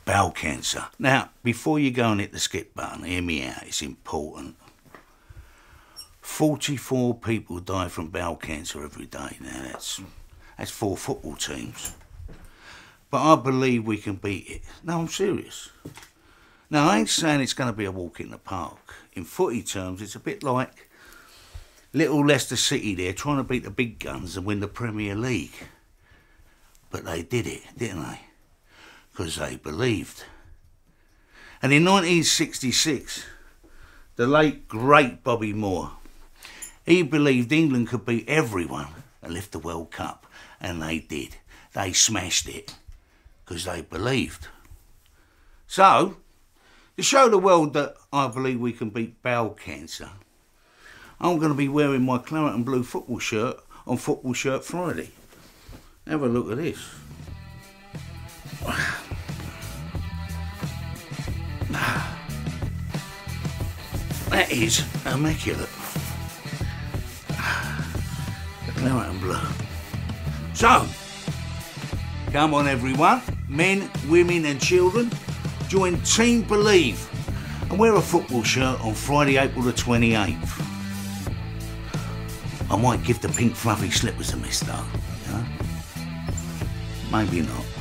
bowel cancer. Now, before you go and hit the skip button, hear me out, it's important. 44 people die from bowel cancer every day. Now, that's 4 football teams. But I believe we can beat it. No, I'm serious. Now, I ain't saying it's going to be a walk in the park. In footy terms, it's a bit like little Leicester City there trying to beat the big guns and win the Premier League. But they did it, didn't they? Because they believed. And in 1966, the late, great Bobby Moore, he believed England could beat everyone and lift the World Cup. And they did. They smashed it. Because they believed. So, to show the world that I believe we can beat bowel cancer, I'm going to be wearing my claret and blue football shirt on Football Shirt Friday. Have a look at this. That is immaculate. The claret and blue. So, come on everyone, men, women and children, join Team Believe and wear a football shirt on Friday, April the 28th. I might give the pink fluffy slippers a miss though, you know? Maybe not.